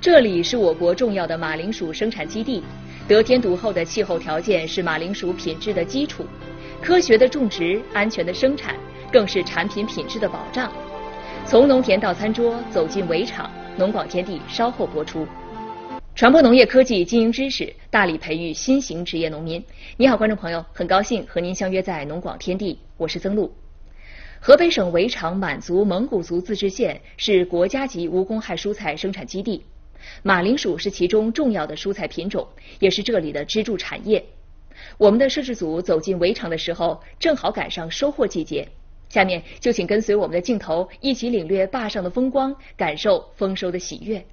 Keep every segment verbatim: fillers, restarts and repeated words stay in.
这里是我国重要的马铃薯生产基地，得天独厚的气候条件是马铃薯品质的基础，科学的种植、安全的生产更是产品品质的保障。从农田到餐桌，走进围场，农广天地稍后播出。传播农业科技经营知识，大力培育新型职业农民。你好，观众朋友，很高兴和您相约在农广天地，我是曾露。河北省围场满族蒙古族自治县是国家级无公害蔬菜生产基地，马铃薯是其中重要的蔬菜品种，也是这里的支柱产业。我们的摄制组走进围场的时候，正好赶上收获季节。下面就请跟随我们的镜头，一起领略坝上的风光，感受丰收的喜悦。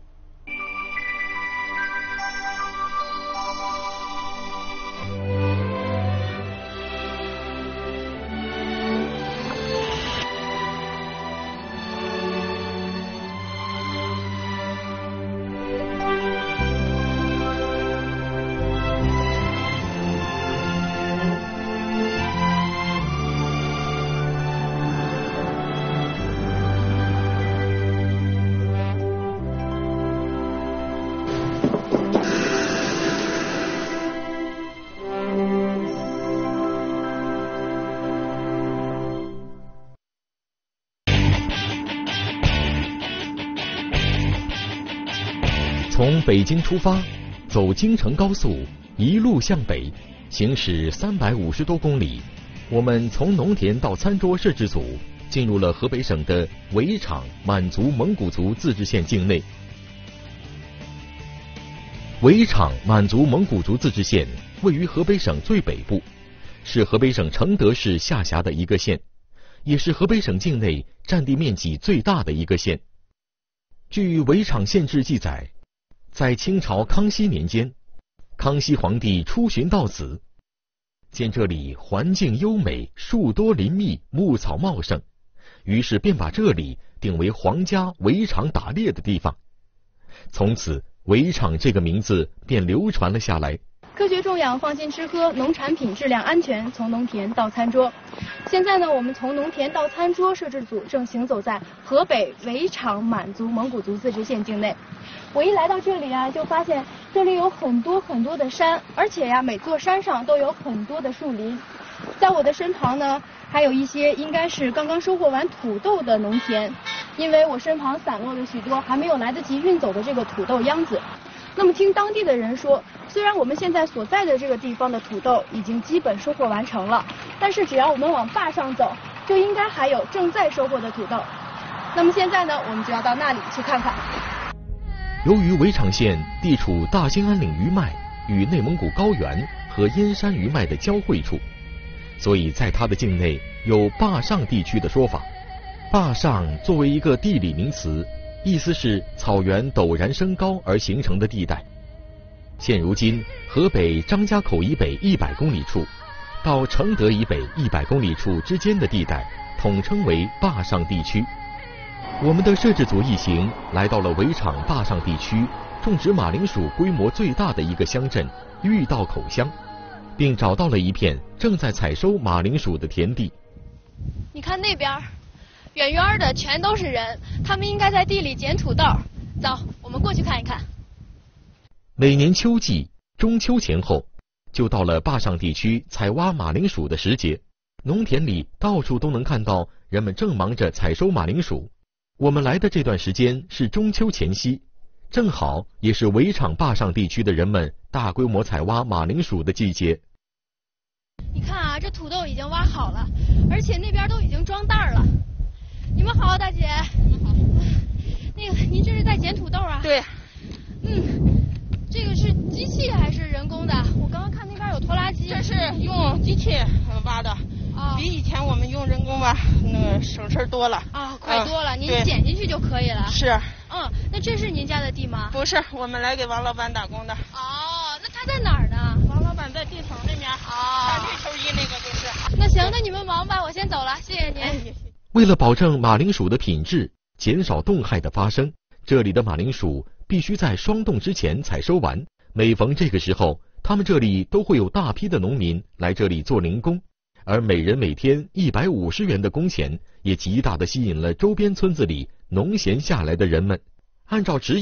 从北京出发，走京承高速，一路向北，行驶三百五十多公里，我们从农田到餐桌摄制组进入了河北省的围场满族蒙古族自治县境内。围场满族蒙古族自治县位于河北省最北部，是河北省承德市下辖的一个县，也是河北省境内占地面积最大的一个县。据围场县志记载，在清朝康熙年间，康熙皇帝出巡到此，见这里环境优美，树多林密，牧草茂盛，于是便把这里定为皇家围场打猎的地方。从此围场这个名字便流传了下来。 科学种养，放心吃喝，农产品质量安全，从农田到餐桌。现在呢，我们从农田到餐桌摄制组正行走在河北围场满族蒙古族自治县境内。我一来到这里啊，就发现这里有很多很多的山，而且呀，每座山上都有很多的树林。在我的身旁呢，还有一些应该是刚刚收获完土豆的农田，因为我身旁散落了许多还没有来得及运走的这个土豆秧子。那么听当地的人说，虽然我们现在所在的这个地方的土豆已经基本收获完成了，但是只要我们往坝上走，就应该还有正在收获的土豆。那么现在呢，我们就要到那里去看看。 由于围场县地处大兴安岭余脉与内蒙古高原和燕山余脉的交汇处，所以在它的境内有坝上地区的说法。坝上作为一个地理名词，意思是草原陡然升高而形成的地带。现如今，河北张家口以北一百公里处到承德以北一百公里处之间的地带，统称为坝上地区。我们的摄制组一行来到了围场坝上地区种植马铃薯规模最大的一个乡镇玉道口乡，并找到了一片正在采收马铃薯的田地。 你看那边，远远的全都是人，他们应该在地里捡土豆。走，我们过去看一看。 每年秋季中秋前后，就到了坝上地区采挖马铃薯的时节，农田里到处都能看到人们正忙着采收马铃薯。我们来的这段时间是中秋前夕，正好也是围场坝上地区的人们大规模采挖马铃薯的季节。 你看啊，这土豆已经挖好了，而且那边都已经装袋了。你们好，大姐。你好。那个，您这是在捡土豆啊？ 对。 嗯，这个是机器还是人工的？我刚刚看那边有拖拉机。 这是用机器挖的。 哦， 比以前我们用人工挖那个省事多了啊，快多了。 嗯、 您捡进去就可以了。 是。 嗯，那这是您家的地吗？ 不是，我们来给王老板打工的。 哦，那他在哪儿呢？ 王老板在地头那边。 哦， 绿头衣那个就是。 那行，那你们忙吧，我先走了，谢谢您。哎、 为了保证马铃薯的品质，减少冻害的发生，这里的马铃薯必须在霜冻之前采收完。每逢这个时候，他们这里都会有大批的农民来这里做零工，而每人每天一百五十元的工钱，也极大的吸引了周边村子里农闲下来的人们。按照指引，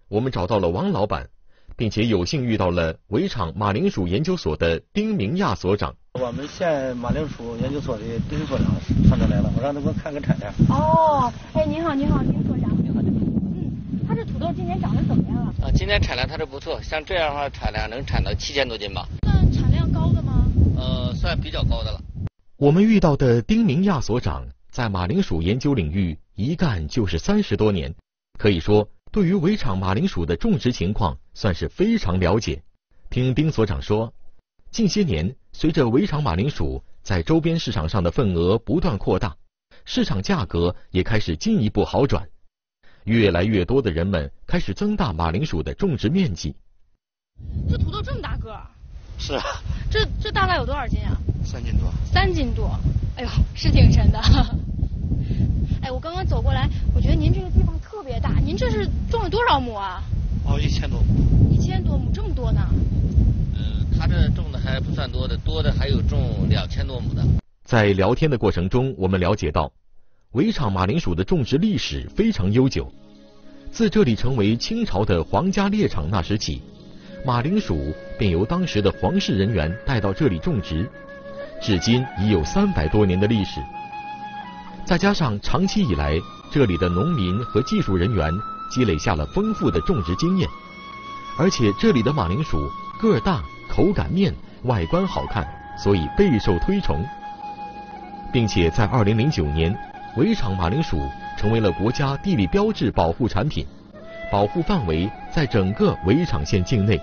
我们找到了王老板，并且有幸遇到了围场马铃薯研究所的丁明亚所长。 我们县马铃薯研究所的丁所长上这来了，我让他给我看看产量。 哦，哎，您好，您好，丁所长。你好，你好。嗯，他这土豆今年长得怎么样啊？ 啊，今年产量它是不错，像这样的话产量能产到七千多斤吧。 那产量高的吗？ 呃，算比较高的了。 我们遇到的丁明亚所长在马铃薯研究领域一干就是三十多年，可以说对于围场马铃薯的种植情况算是非常了解。听丁所长说，近些年随着围场马铃薯在周边市场上的份额不断扩大，市场价格也开始进一步好转，越来越多的人们开始增大马铃薯的种植面积。 这土豆这么大个儿？ 是啊。 这这大概有多少斤啊？ 三斤多。 三斤多，哎呦，是挺沉的。哎，我刚刚走过来，我觉得您这个地方特别大，您这是种了多少亩啊？ 哦，一千多亩。 一千多亩，这么多呢？ 呃，他这种的还不算多的，多的还有种两千多亩的。 在聊天的过程中，我们了解到，围场马铃薯的种植历史非常悠久，自这里成为清朝的皇家猎场那时起，马铃薯便由当时的皇室人员带到这里种植，至今已有三百多年的历史。再加上长期以来这里的农民和技术人员积累下了丰富的种植经验，而且这里的马铃薯个儿大、口感面、外观好看，所以备受推崇。并且在二零零九年，围场马铃薯成为了国家地理标志保护产品，保护范围在整个围场县境内。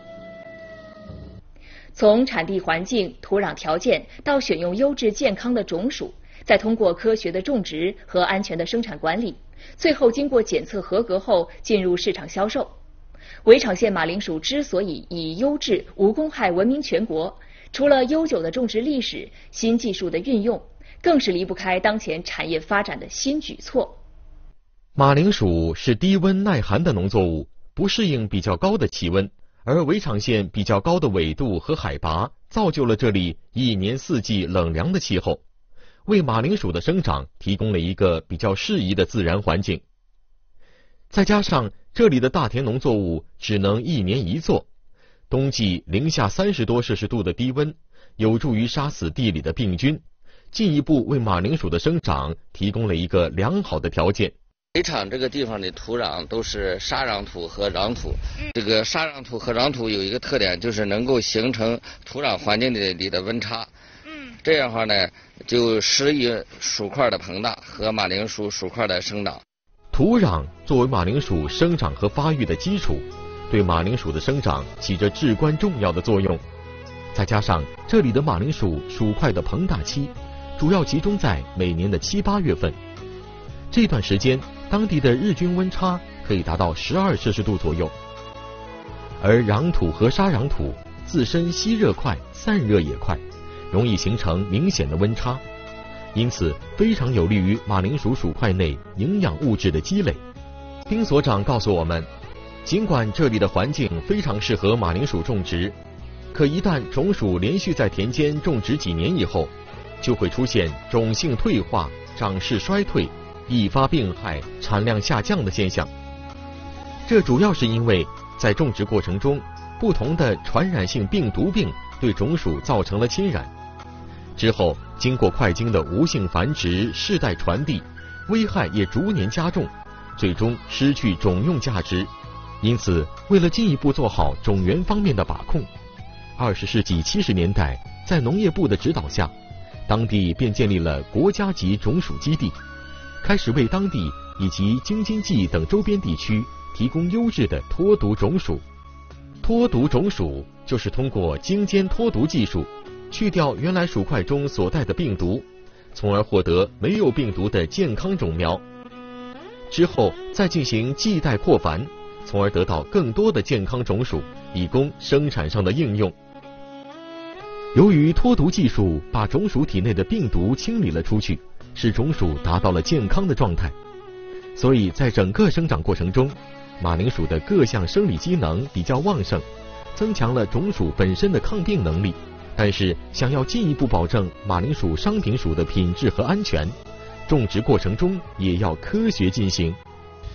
从产地环境、土壤条件到选用优质健康的种属，再通过科学的种植和安全的生产管理，最后经过检测合格后进入市场销售。围场县马铃薯之所以以优质、无公害闻名全国，除了悠久的种植历史、新技术的运用，更是离不开当前产业发展的新举措。 马铃薯是低温耐寒的农作物，不适应比较高的气温，而围场县比较高的纬度和海拔造就了这里一年四季冷凉的气候，为马铃薯的生长提供了一个比较适宜的自然环境。再加上这里的大田农作物只能一年一作，冬季零下三十多摄氏度的低温有助于杀死地里的病菌，进一步为马铃薯的生长提供了一个良好的条件。 围场这个地方的土壤都是沙壤土和壤土，这个沙壤土和壤土有一个特点，就是能够形成土壤环境里的温差。嗯，这样的话呢，就适宜薯块的膨大和马铃薯薯块的生长。 土壤作为马铃薯生长和发育的基础，对马铃薯的生长起着至关重要的作用。再加上这里的马铃薯薯块的膨大期主要集中在每年的七八月份，这段时间当地的日均温差可以达到十二摄氏度左右，而壤土和沙壤土自身吸热快、散热也快，容易形成明显的温差，因此非常有利于马铃薯薯块内营养物质的积累。丁所长告诉我们，尽管这里的环境非常适合马铃薯种植，可一旦种薯连续在田间种植几年以后，就会出现种性退化、长势衰退、易发病害、产量下降的现象。这主要是因为在种植过程中，不同的传染性病毒病对种薯造成了侵染，之后经过快精的无性繁殖、世代传递，危害也逐年加重，最终失去种用价值。因此，为了进一步做好种源方面的把控，二十世纪七十年代，在农业部的指导下，当地便建立了国家级种薯基地，开始为当地以及京津冀等周边地区提供优质的脱毒种薯。脱毒种薯就是通过精尖脱毒技术，去掉原来薯块中所带的病毒，从而获得没有病毒的健康种苗，之后再进行继代扩繁，从而得到更多的健康种薯，以供生产上的应用。由于脱毒技术把种薯体内的病毒清理了出去，使种薯达到了健康的状态，所以在整个生长过程中，马铃薯的各项生理机能比较旺盛，增强了种薯本身的抗病能力。但是想要进一步保证马铃薯商品薯的品质和安全，种植过程中也要科学进行。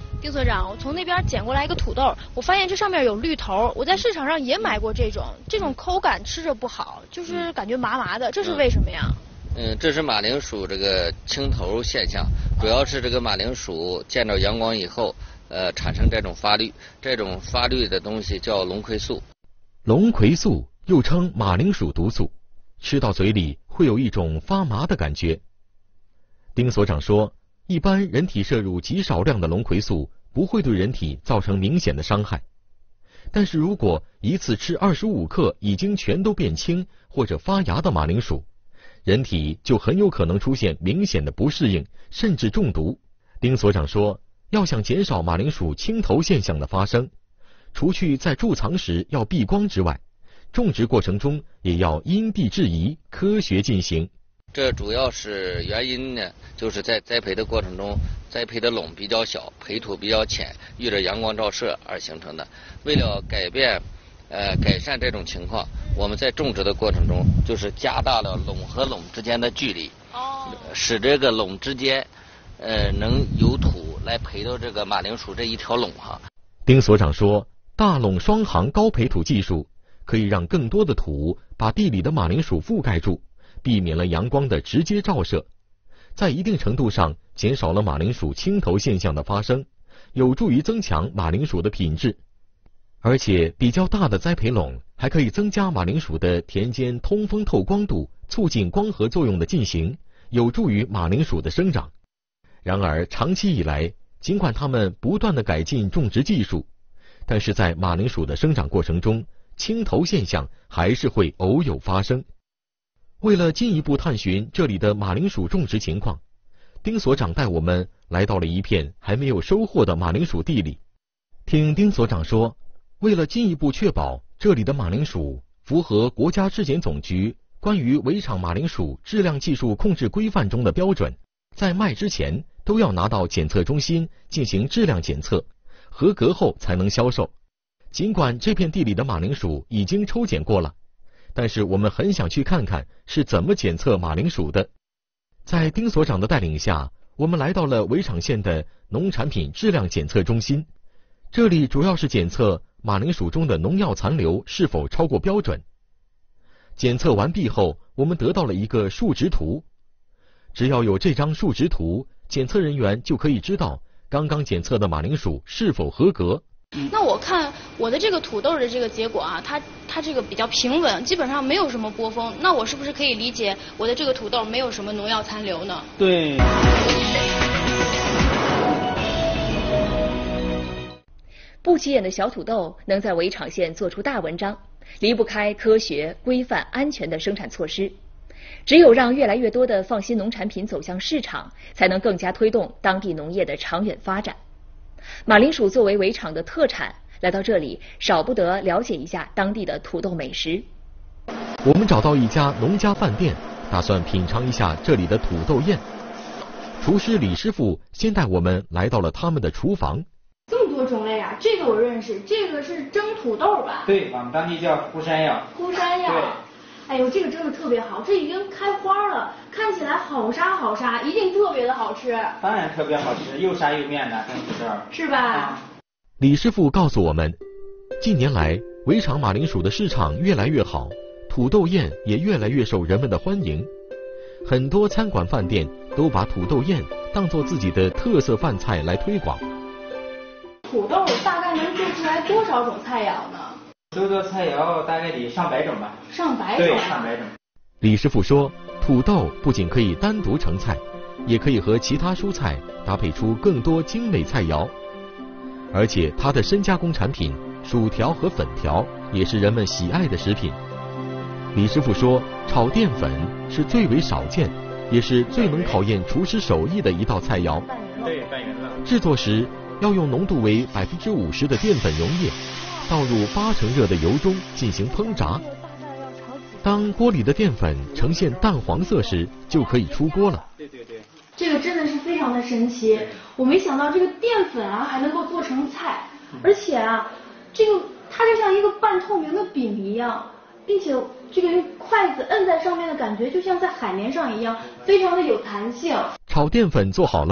丁所长，我从那边捡过来一个土豆，我发现这上面有绿头，我在市场上也买过这种，这种口感吃着不好，就是感觉麻麻的，这是为什么呀？ 嗯，这是马铃薯这个青头现象，主要是这个马铃薯见到阳光以后，呃，产生这种发绿，这种发绿的东西叫龙葵素。 龙葵素又称马铃薯毒素，吃到嘴里会有一种发麻的感觉。丁所长说，一般人体摄入极少量的龙葵素不会对人体造成明显的伤害，但是如果一次吃二十五克已经全都变青或者发芽的马铃薯，人体就很有可能出现明显的不适应，甚至中毒。丁所长说，要想减少马铃薯青头现象的发生，除去在贮藏时要避光之外，种植过程中也要因地制宜，科学进行。 这主要是原因呢，就是在栽培的过程中，栽培的垄比较小，培土比较浅，遇着阳光照射而形成的。为了改变呃改善这种情况，我们在种植的过程中，就是加大了垄和垄之间的距离，哦，使这个垄之间呃能有土来培到这个马铃薯这一条垄哈。 丁所长说，大垄双行高培土技术可以让更多的土把地里的马铃薯覆盖住，避免了阳光的直接照射，在一定程度上减少了马铃薯青头现象的发生，有助于增强马铃薯的品质。而且比较大的栽培垄还可以增加马铃薯的田间通风透光度，促进光合作用的进行，有助于马铃薯的生长。然而长期以来，尽管他们不断地改进种植技术，但是在马铃薯的生长过程中，青头现象还是会偶有发生。为了进一步探寻这里的马铃薯种植情况，丁所长带我们来到了一片还没有收获的马铃薯地里。听丁所长说，为了进一步确保这里的马铃薯符合国家质检总局关于围场马铃薯质量技术控制规范中的标准，在卖之前都要拿到检测中心进行质量检测，合格后才能销售。尽管这片地里的马铃薯已经抽检过了，但是我们很想去看看是怎么检测马铃薯的。在丁所长的带领下，我们来到了围场县的农产品质量检测中心，这里主要是检测马铃薯中的农药残留是否超过标准。检测完毕后，我们得到了一个数值图，只要有这张数值图，检测人员就可以知道刚刚检测的马铃薯是否合格。 那我看我的这个土豆的这个结果啊，它它这个比较平稳，基本上没有什么波峰。那我是不是可以理解我的这个土豆没有什么农药残留呢？ 对。 不起眼的小土豆能在围场县做出大文章，离不开科学、规范、安全的生产措施。只有让越来越多的放心农产品走向市场，才能更加推动当地农业的长远发展。马铃薯作为围场的特产，来到这里少不得了解一下当地的土豆美食。 我们找到一家农家饭店，打算品尝一下这里的土豆宴。厨师李师傅先带我们来到了他们的厨房。 这么多种类啊！这个我认识，这个是蒸土豆吧？ 对，我们当地叫枯山药。 枯山药。对。哎呦，这个蒸的特别好，这已经开花了，看起来好沙好沙，一定特别的好吃。 当然特别好吃，又沙又面的蒸土豆， 是吧？啊、 李师傅告诉我们，近年来围场马铃薯的市场越来越好，土豆宴也越来越受人们的欢迎。很多餐馆饭店都把土豆宴当作自己的特色饭菜来推广。 土豆大概能做出来多少种菜肴呢？ 做做菜肴大概得上百种吧。 上百种、啊？ 对，上百种。 李师傅说，土豆不仅可以单独成菜，也可以和其他蔬菜搭配出更多精美菜肴。而且它的深加工产品薯条和粉条也是人们喜爱的食品。李师傅说，炒淀粉是最为少见，也是最能考验厨师手艺的一道菜肴。 对，拌匀了。 制作时要用浓度为百分之五十的淀粉溶液，倒入八成热的油中进行烹炸。当锅里的淀粉呈现淡黄色时，就可以出锅了。 对对对， 这个真的是非常的神奇，我没想到这个淀粉啊还能够做成菜，而且啊，这个它就像一个半透明的饼一样，并且这个用筷子摁在上面的感觉，就像在海绵上一样，非常的有弹性。 炒淀粉做好了，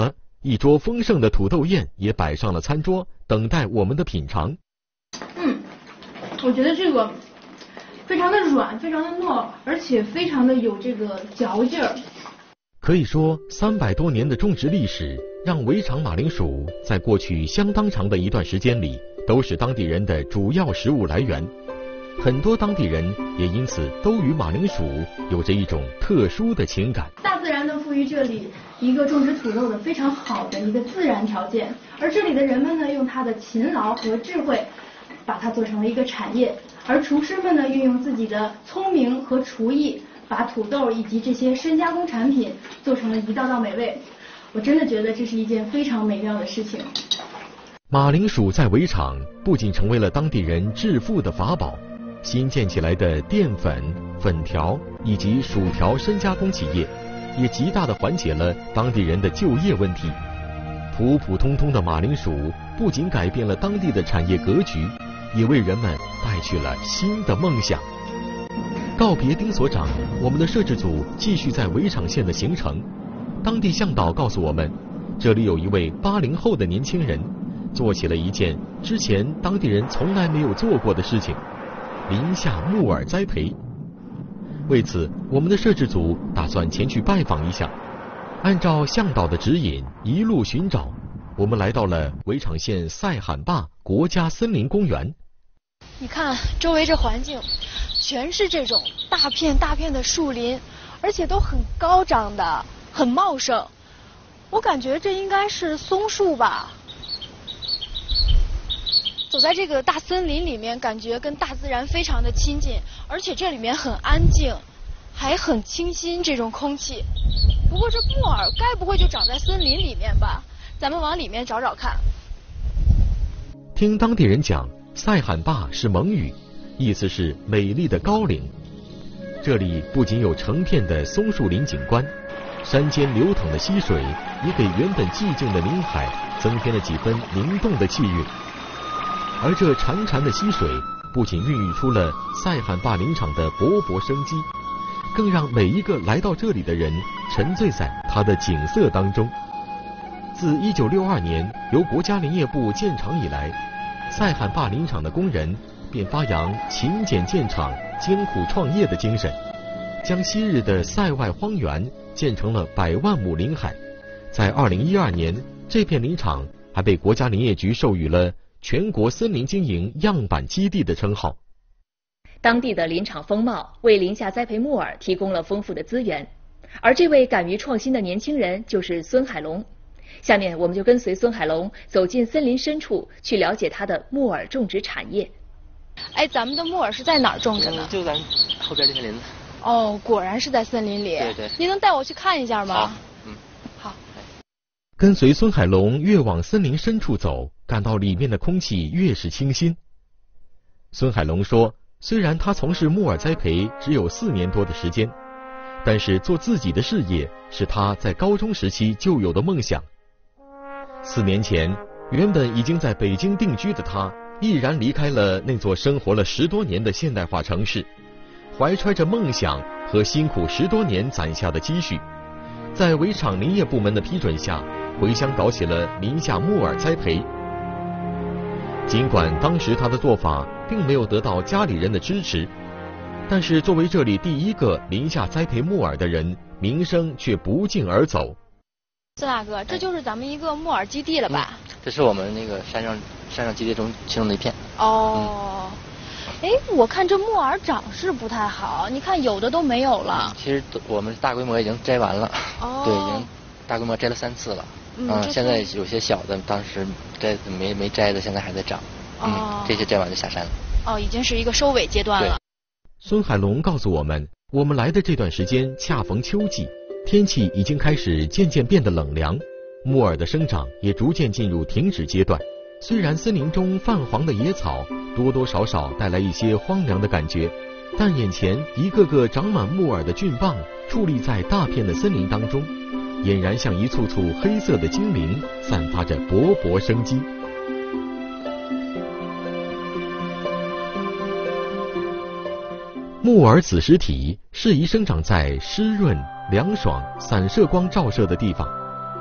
一桌丰盛的土豆宴也摆上了餐桌，等待我们的品尝。 嗯，我觉得这个非常的软，非常的糯，而且非常的有这个嚼劲儿。 可以说，三百多年的种植历史，让围场马铃薯在过去相当长的一段时间里，都是当地人的主要食物来源。很多当地人也因此都与马铃薯有着一种特殊的情感。 大自然呢赋予这里一个种植土豆的非常好的一个自然条件，而这里的人们呢用他的勤劳和智慧，把它做成了一个产业，而厨师们呢运用自己的聪明和厨艺，把土豆以及这些深加工产品做成了一道道美味。我真的觉得这是一件非常美妙的事情。 马铃薯在围场不仅成为了当地人致富的法宝，新建起来的淀粉、粉条以及薯条深加工企业，也极大地缓解了当地人的就业问题。普普通通的马铃薯不仅改变了当地的产业格局，也为人们带去了新的梦想。告别丁所长，我们的摄制组继续在围场县的行程。当地向导告诉我们，这里有一位八零后的年轻人，做起了一件之前当地人从来没有做过的事情——林下木耳栽培。为此，我们的摄制组打算前去拜访一下。按照向导的指引，一路寻找，我们来到了围场县赛罕坝国家森林公园。 你看，周围这环境全是这种大片大片的树林，而且都很高长的，很茂盛。我感觉这应该是松树吧。走在这个大森林里面，感觉跟大自然非常的亲近，而且这里面很安静，还很清新这种空气。不过这木耳该不会就长在森林里面吧？咱们往里面找找看。 听当地人讲，赛罕坝是蒙语，意思是美丽的高岭。这里不仅有成片的松树林景观，山间流淌的溪水也给原本寂静的林海增添了几分灵动的气韵。而这潺潺的溪水不仅孕育出了赛罕坝林场的勃勃生机，更让每一个来到这里的人沉醉在它的景色当中。自一九六二年由国家林业部建厂以来，赛罕坝林场的工人便发扬勤俭建厂、艰苦创业的精神，将昔日的塞外荒原建成了百万亩林海。在二零一二年，这片林场还被国家林业局授予了全国森林经营样板基地的称号。 当地的林场风貌为林下栽培木耳提供了丰富的资源，而这位敢于创新的年轻人就是孙海龙。下面我们就跟随孙海龙走进森林深处，去了解他的木耳种植产业。 哎，咱们的木耳是在哪儿种着呢？ 就咱后边这片林子。 哦，果然是在森林里。 对对。 您能带我去看一下吗？ 好，嗯， 好。 跟随孙海龙越往森林深处走，感到里面的空气越是清新。孙海龙说，虽然他从事木耳栽培只有四年多的时间，但是做自己的事业是他在高中时期就有的梦想。四年前，原本已经在北京定居的他，毅然离开了那座生活了十多年的现代化城市，怀揣着梦想和辛苦十多年攒下的积蓄，在围场林业部门的批准下，回乡搞起了林下木耳栽培。尽管当时他的做法并没有得到家里人的支持，但是作为这里第一个林下栽培木耳的人，名声却不胫而走。 孙大哥，这就是咱们一个木耳基地了吧？ 嗯、这是我们那个山上山上基地中其中的一片。 哦，哎、嗯，我看这木耳长势不太好，你看有的都没有了。 其实我们大规模已经摘完了， 哦， 对，已经大规模摘了三次了。 嗯， 嗯现在有些小的，当时摘没没摘的，现在还在长。 哦、 嗯，这些摘完就下山了。 哦，已经是一个收尾阶段了。 孙海龙告诉我们，我们来的这段时间恰逢秋季，天气已经开始渐渐变得冷凉，木耳的生长也逐渐进入停止阶段。虽然森林中泛黄的野草多多少少带来一些荒凉的感觉，但眼前一个个长满木耳的菌棒矗立在大片的森林当中，俨然像一簇簇黑色的精灵，散发着勃勃生机。木耳子实体适宜生长在湿润、凉爽、散射光照射的地方。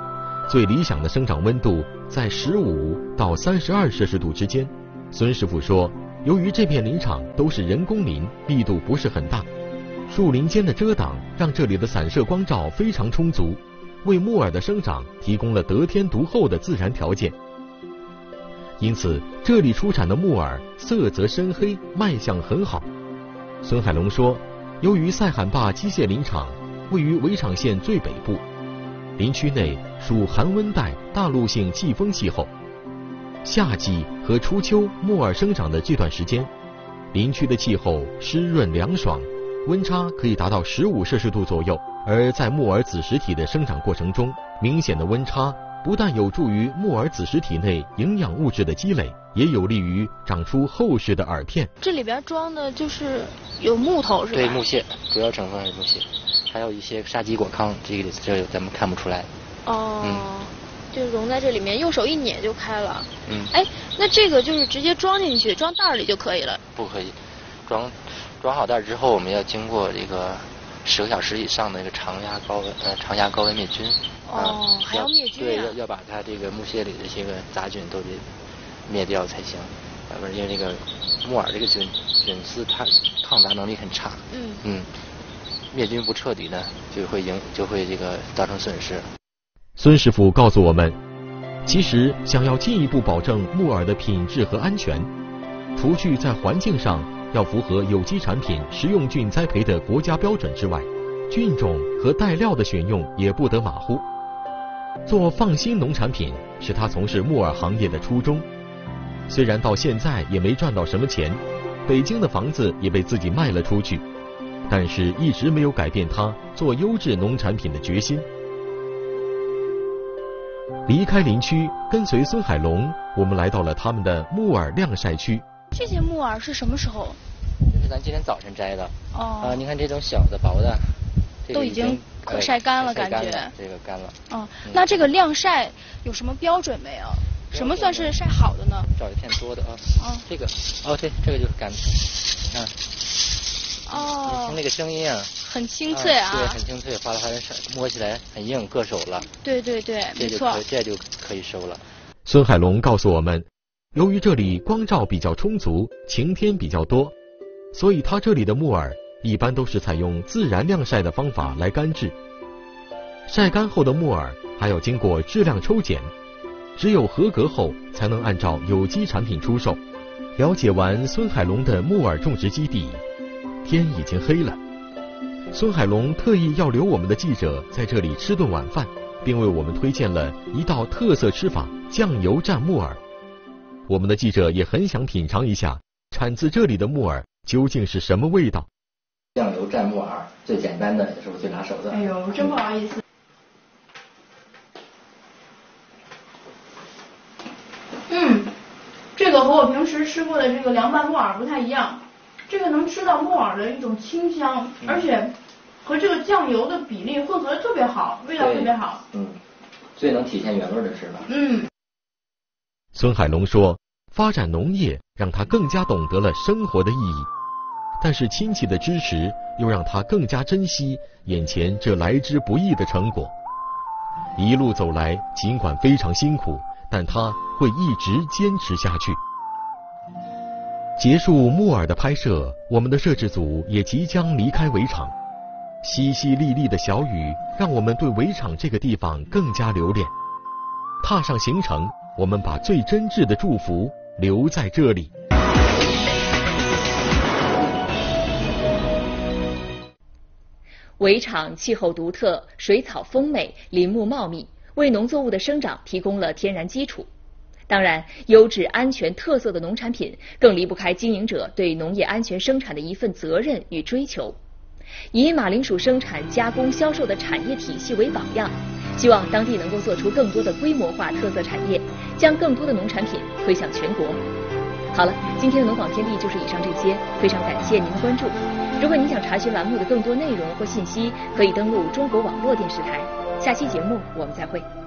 最理想的生长温度在十五到三十二摄氏度之间。孙师傅说，由于这片林场都是人工林，密度不是很大，树林间的遮挡让这里的散射光照非常充足，为木耳的生长提供了得天独厚的自然条件。因此，这里出产的木耳色泽深黑，卖相很好。孙海龙说，由于赛罕坝机械林场位于围场县最北部，林区内属寒温带大陆性季风气候，夏季和初秋木耳生长的这段时间，林区的气候湿润凉爽，温差可以达到十五摄氏度左右。而在木耳子实体的生长过程中，明显的温差不但有助于木耳子实体内营养物质的积累，也有利于长出厚实的耳片。 这里边装的就是有木头是吧？ 对，木屑，主要成分还是木屑，还有一些沙棘果糠，这个这咱们看不出来。 哦，嗯，就融在这里面，用手一捻就开了。 嗯， 哎，那这个就是直接装进去，装袋里就可以了？ 不可以，装装好袋之后，我们要经过这个十个小时以上的这个常压高温呃常压高温灭菌。 哦，啊、还要灭菌、啊、 对，要要把它这个木屑里的这些个杂菌都得灭掉才行。要不然因为这个木耳这个菌菌丝它抗杂能力很差。嗯嗯，灭菌不彻底呢，就会影就会这个造成损失。 孙师傅告诉我们，其实想要进一步保证木耳的品质和安全，除去在环境上要符合有机产品食用菌栽培的国家标准之外，菌种和带料的选用也不得马虎。做放心农产品是他从事木耳行业的初衷，虽然到现在也没赚到什么钱，北京的房子也被自己卖了出去，但是一直没有改变他做优质农产品的决心。离开林区，跟随孙海龙，我们来到了他们的木耳晾晒区。 这些木耳是什么时候？ 这是咱今天早晨摘的。 哦。 啊，您看这种小的薄的，这个、 都已经可晒干了，感觉。 这个干了。 哦，嗯、那这个晾晒有什么标准没有？什么算是晒好的呢？ 找一片多的啊。哦。这个，哦，对，这个就是干的。嗯。 哦。 你听那个声音啊。 很清脆啊。 啊对，很清脆，哗啦哗啦，摸起来很硬，硌手了。 对对对，没错。 这就可以收了。 孙海龙告诉我们，由于这里光照比较充足，晴天比较多，所以他这里的木耳一般都是采用自然晾晒的方法来干制。晒干后的木耳还要经过质量抽检，只有合格后才能按照有机产品出售。了解完孙海龙的木耳种植基地，天已经黑了。孙海龙特意要留我们的记者在这里吃顿晚饭，并为我们推荐了一道特色吃法——酱油蘸木耳。我们的记者也很想品尝一下产自这里的木耳究竟是什么味道。 酱油蘸木耳最简单的，也是我最拿手的。 哎呦，真不好意思。嗯，这个和我平时吃过的这个凉拌木耳不太一样，这个能吃到木耳的一种清香，嗯、而且和这个酱油的比例混合的特别好，味道特别好。 嗯，最能体现原味的吃法。 嗯。 孙海龙说，发展农业让他更加懂得了生活的意义，但是亲戚的支持又让他更加珍惜眼前这来之不易的成果。一路走来，尽管非常辛苦，但他会一直坚持下去。结束木耳的拍摄，我们的摄制组也即将离开围场。淅淅沥沥的小雨让我们对围场这个地方更加留恋。踏上行程，我们把最真挚的祝福留在这里。 围场气候独特，水草丰美，林木茂密，为农作物的生长提供了天然基础。当然，优质、安全、特色的农产品更离不开经营者对农业安全生产的一份责任与追求。以马铃薯生产、加工、销售的产业体系为榜样，希望当地能够做出更多的规模化特色产业，将更多的农产品推向全国。好了，今天的农广天地就是以上这些，非常感谢您的关注。如果您想查询栏目的更多内容或信息，可以登录中国网络电视台。下期节目我们再会。